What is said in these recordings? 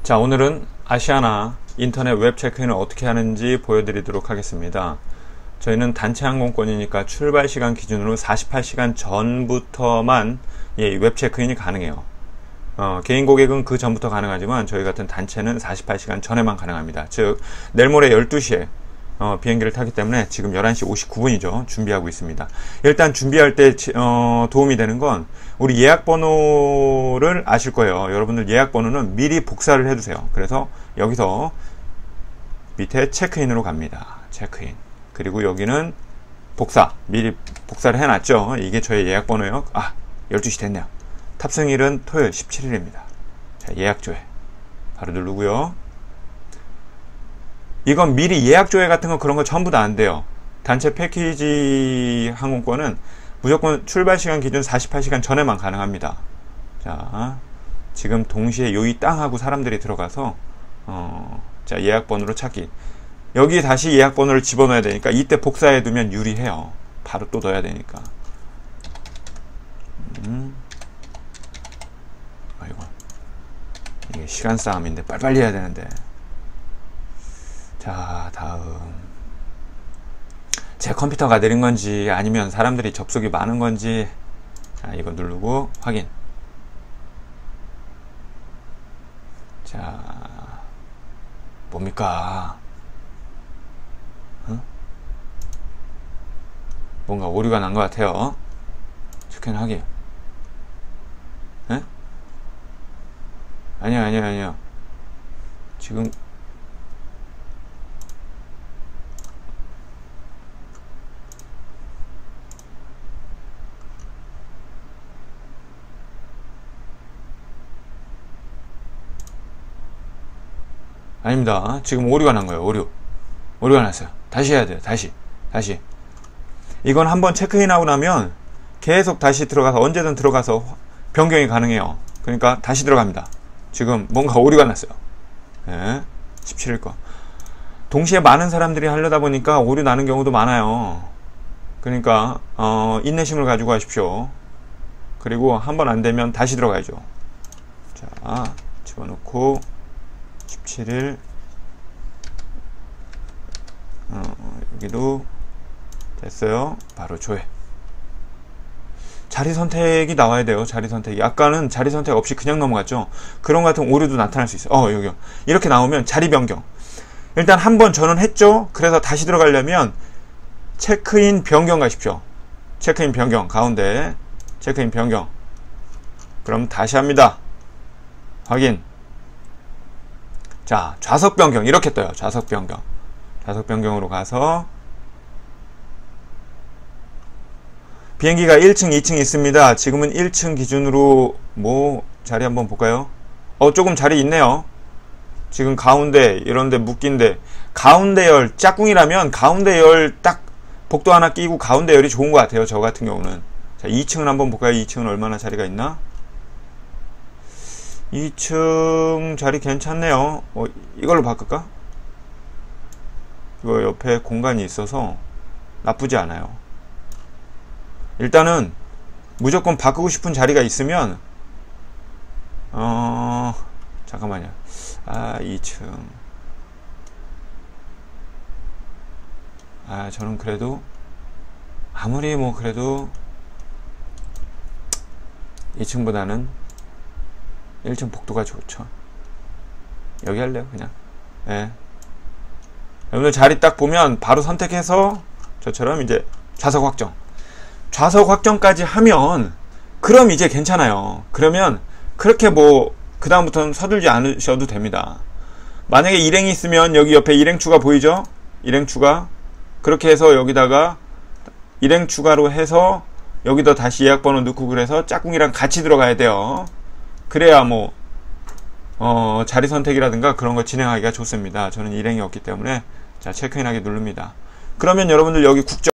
자, 오늘은 아시아나 인터넷 웹 체크인을 어떻게 하는지 보여드리도록 하겠습니다. 저희는 단체 항공권이니까 출발 시간 기준으로 48시간 전부터만 웹 체크인이 가능해요. 개인 고객은 그 전부터 가능하지만 저희 같은 단체는 48시간 전에만 가능합니다. 즉 내일 모레 12시에 비행기를 타기 때문에 지금 11시 59분이죠. 준비하고 있습니다. 일단 준비할 때 도움이 되는 건 우리 예약 번호를 아실 거예요. 여러분들 예약 번호는 미리 복사를 해두세요. 그래서 여기서 밑에 체크인으로 갑니다. 체크인. 그리고 여기는 복사. 미리 복사를 해놨죠. 이게 저의 예약 번호예요. 12시 됐네요. 탑승일은 토요일 17일입니다. 자, 예약 조회. 바로 누르고요. 이건 미리 예약 조회 같은 거 그런 거 전부 다 안 돼요. 단체 패키지 항공권은 무조건 출발 시간 기준 48시간 전에만 가능합니다. 자, 지금 동시에 요이 땅 하고 사람들이 들어가서 자, 예약 번호로 찾기. 여기 다시 예약 번호를 집어넣어야 되니까 이때 복사해 두면 유리해요. 바로 또 넣어야 되니까. 아이고, 이게 시간 싸움인데 빨리빨리 해야 되는데. 자, 다음. 제 컴퓨터가 느린 건지 아니면 사람들이 접속이 많은 건지. 자, 이거 누르고 확인. 자, 뭡니까? 뭔가 오류가 난 것 같아요. 체크인 하기. 아니요. 지금 아닙니다. 지금 오류가 난 거예요. 오류가 났어요. 다시 해야 돼요. 다시. 이건 한번 체크인하고 나면 계속 다시 들어가서 언제든 들어가서 변경이 가능해요. 그러니까 다시 들어갑니다. 지금 뭔가 오류가 났어요. 17일 거. 동시에 많은 사람들이 하려다 보니까 오류 나는 경우도 많아요. 그러니까 인내심을 가지고 하십시오. 그리고 한번 안 되면 다시 들어가야죠. 자, 집어넣고 17일 여기도 됐어요. 바로 조회. 자리 선택이 나와야 돼요. 자리 선택이. 아까는 자리 선택 없이 그냥 넘어갔죠. 그런 같은 오류도 나타날 수 있어요. 여기요. 이렇게 나오면 자리 변경. 일단 한번 전원했죠. 그래서 다시 들어가려면 체크인 변경 가십시오. 체크인 변경 가운데 체크인 변경. 그럼 다시 합니다. 확인. 자, 좌석 변경 이렇게 떠요. 좌석 변경으로 가서 비행기가 1층, 2층 있습니다. 지금은 1층 기준으로 자리 한번 볼까요? 조금 자리 있네요. 지금 가운데 이런데 묶인데 가운데 열 짝꿍이라면 가운데 열 딱 복도 하나 끼고 가운데 열이 좋은 것 같아요. 저 같은 경우는. 자, 2층은 한번 볼까요? 2층은 얼마나 자리가 있나? 2층 자리 괜찮네요. 이걸로 바꿀까? 이거 옆에 공간이 있어서 나쁘지 않아요. 일단은 무조건 바꾸고 싶은 자리가 있으면 잠깐만요. 2층. 저는 그래도 아무리 그래도 2층보다는 1층 복도가 좋죠. 여기 할래요, 그냥. 여러분들 자리 딱 보면 바로 선택해서 저처럼 이제 좌석 확정까지 하면 그럼 이제 괜찮아요. 그러면 그렇게 그 다음부터는 서둘지 않으셔도 됩니다. 만약에 일행이 있으면 여기 옆에 일행 추가 보이죠? 일행 추가. 그렇게 해서 여기다가 일행 추가로 해서 여기다 다시 예약 번호 넣고 그래서 짝꿍이랑 같이 들어가야 돼요. 그래야 자리 선택이라든가 그런 거 진행하기가 좋습니다. 저는 일행이 없기 때문에 자, 체크인하기 누릅니다. 그러면 여러분들 여기 국적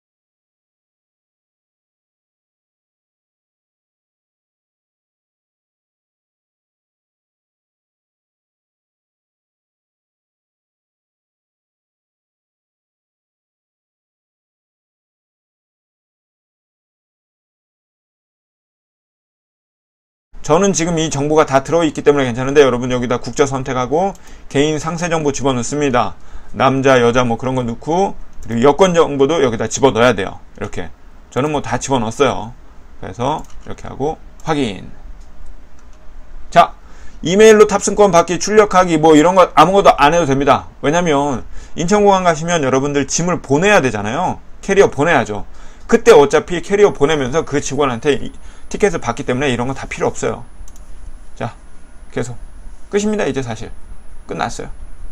저는 지금 이 정보가 다 들어있기 때문에 괜찮은데 여러분 여기다 국적 선택하고 개인 상세 정보 집어넣습니다. 남자 여자 뭐 그런 거 넣고 그리고 여권 정보도 여기다 집어넣어야 돼요. 이렇게 저는 뭐 다 집어넣었어요. 그래서 이렇게 하고 확인. 자, 이메일로 탑승권 받기, 출력하기 뭐 이런 거 아무것도 안 해도 됩니다. 왜냐면 인천공항 가시면 여러분들 짐을 보내야 되잖아요. 캐리어 보내야죠. 그때 어차피 캐리어 보내면서 그 직원한테 티켓을 받기 때문에 이런 거 다 필요 없어요. 자, 계속 끝입니다. 이제 사실 끝났어요.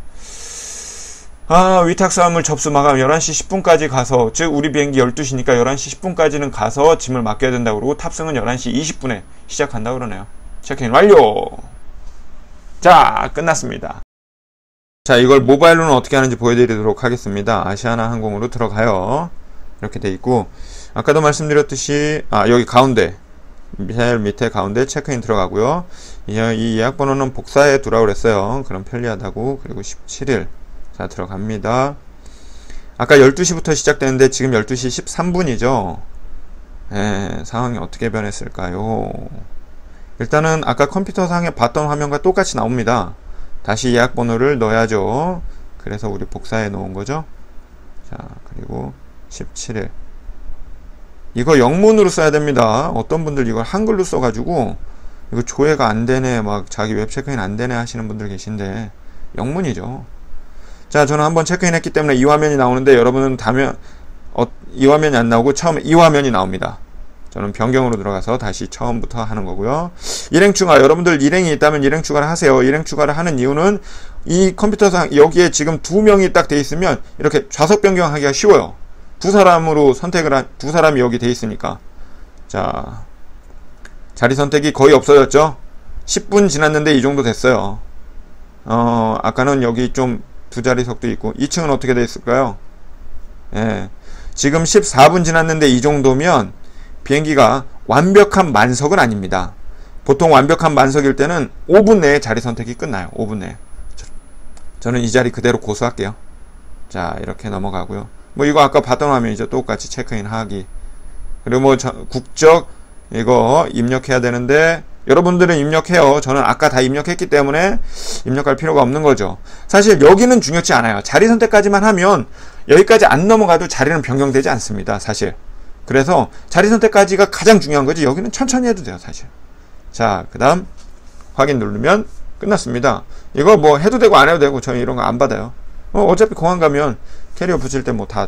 위탁사항물 접수 마감 11시 10분까지 가서, 즉 우리 비행기 12시니까 11시 10분까지는 가서 짐을 맡겨야 된다고 그러고 탑승은 11시 20분에 시작한다고 그러네요. 체크인 완료. 자, 끝났습니다. 자, 이걸 모바일로는 어떻게 하는지 보여드리도록 하겠습니다. 아시아나 항공으로 들어가요. 이렇게 돼 있고, 아까도 말씀드렸듯이 여기 가운데 제일 밑에 가운데 체크인 들어가고요. 이 예약 번호는 복사해 두라고 그랬어요. 그럼 편리하다고. 그리고 17일 자, 들어갑니다. 아까 12시부터 시작되는데 지금 12시 13분이죠 상황이 어떻게 변했을까요? 일단은 아까 컴퓨터상에 봤던 화면과 똑같이 나옵니다. 다시 예약 번호를 넣어야죠. 그래서 우리 복사해 놓은 거죠. 자, 그리고 17일 이거 영문으로 써야 됩니다. 어떤 분들 이걸 한글로 써가지고 이거 조회가 안 되네, 막 자기 웹 체크인 안 되네 하시는 분들 계신데 영문이죠. 자, 저는 한번 체크인 했기 때문에 이 화면이 나오는데 여러분은 이 화면이 안 나오고 처음에 이 화면이 나옵니다. 저는 변경으로 들어가서 다시 처음부터 하는 거고요. 일행 추가, 여러분들 일행이 있다면 일행 추가를 하세요. 일행 추가를 하는 이유는 이 컴퓨터상 여기에 지금 2명이 딱 돼 있으면 이렇게 좌석 변경하기가 쉬워요. 두 사람으로 선택을 두 사람이 여기 돼 있으니까. 자, 자리 선택이 거의 없어졌죠. 10분 지났는데 이 정도 됐어요. 아까는 여기 좀 두 자리석도 있고. 2층은 어떻게 돼 있을까요? 예, 지금 14분 지났는데 이 정도면 비행기가 완벽한 만석은 아닙니다. 보통 완벽한 만석일 때는 5분 내에 자리 선택이 끝나요. 5분 내에. 저는 이 자리 그대로 고수할게요. 자, 이렇게 넘어가고요. 뭐 이거 아까 봤던 화면이죠. 똑같이 체크인 하기. 그리고 뭐 국적 이거 입력해야 되는데 여러분들은 입력해요. 저는 아까 다 입력했기 때문에 입력할 필요가 없는 거죠. 사실 여기는 중요치 않아요. 자리 선택까지만 하면 여기까지 안 넘어가도 자리는 변경되지 않습니다. 사실. 그래서 자리 선택까지가 가장 중요한 거지. 여기는 천천히 해도 돼요. 사실. 자, 그 다음 확인 누르면 끝났습니다. 이거 뭐 해도 되고 안 해도 되고 저는 이런 거 안 받아요. 어차피 공항 가면 캐리어 붙일 때 뭐 다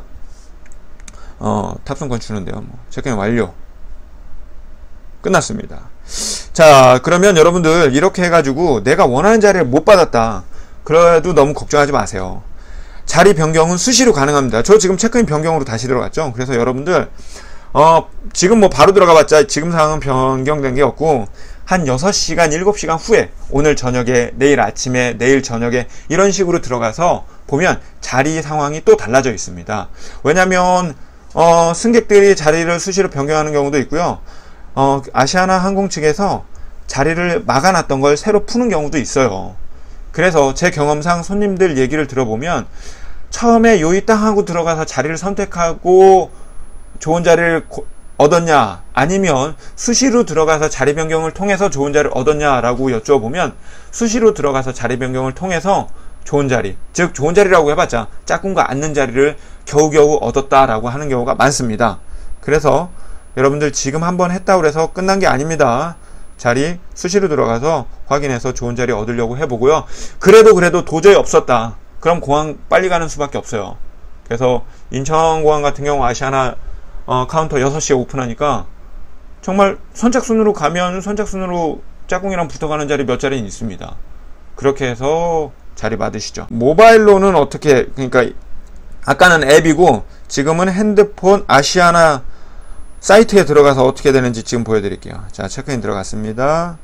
탑승권 주는데요. 뭐 체크인 완료. 끝났습니다. 자, 그러면 여러분들 이렇게 해가지고 내가 원하는 자리를 못 받았다. 그래도 너무 걱정하지 마세요. 자리 변경은 수시로 가능합니다. 저 지금 체크인 변경으로 다시 들어갔죠. 그래서 여러분들 지금 뭐 바로 들어가봤자 지금 상황은 변경된 게 없고 한 6시간 7시간 후에 오늘 저녁에 내일 아침에 내일 저녁에 이런 식으로 들어가서 보면 자리 상황이 또 달라져 있습니다. 왜냐면 승객들이 자리를 수시로 변경하는 경우도 있고요. 아시아나 항공 측에서 자리를 막아놨던 걸 새로 푸는 경우도 있어요. 그래서 제 경험상 손님들 얘기를 들어보면 처음에 요이 땅 하고 들어가서 자리를 선택하고 좋은 자리를 얻었냐, 아니면 수시로 들어가서 자리 변경을 통해서 좋은 자리를 얻었냐라고 여쭤보면 수시로 들어가서 자리 변경을 통해서 좋은 자리, 즉 좋은 자리라고 해봤자 짝꿍과 앉는 자리를 겨우겨우 얻었다라고 하는 경우가 많습니다. 그래서 여러분들 지금 한번 했다고 해서 끝난 게 아닙니다. 자리 수시로 들어가서 확인해서 좋은 자리 얻으려고 해보고요. 그래도 도저히 없었다. 그럼 공항 빨리 가는 수밖에 없어요. 그래서 인천공항 같은 경우 아시아나 카운터 6시에 오픈하니까 정말 선착순으로 가면 선착순으로 짝꿍이랑 붙어가는 자리 몇 자리는 있습니다. 그렇게 해서 자리 받으시죠. 모바일로는 어떻게, 그러니까 아까는 앱이고 지금은 핸드폰 아시아나 사이트에 들어가서 어떻게 되는지 지금 보여드릴게요. 자, 체크인 들어갔습니다.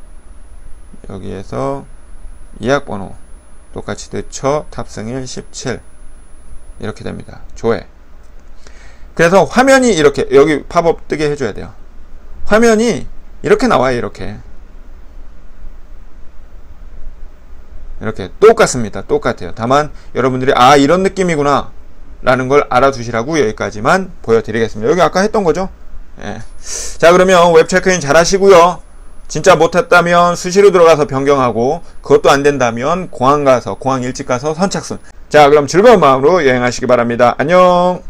여기에서 예약번호 똑같이 넣죠. 탑승일 17 이렇게 됩니다. 조회. 그래서 화면이 이렇게 여기 팝업 뜨게 해줘야 돼요. 화면이 이렇게 나와요. 이렇게 똑같습니다. 똑같아요. 다만 여러분들이 이런 느낌이구나 라는 걸 알아두시라고 여기까지만 보여드리겠습니다. 여기 아까 했던 거죠. 예. 자, 그러면 웹 체크인 잘 하시고요. 진짜 못했다면 수시로 들어가서 변경하고, 그것도 안 된다면 공항 일찍 가서 선착순. 자, 그럼 즐거운 마음으로 여행하시기 바랍니다. 안녕.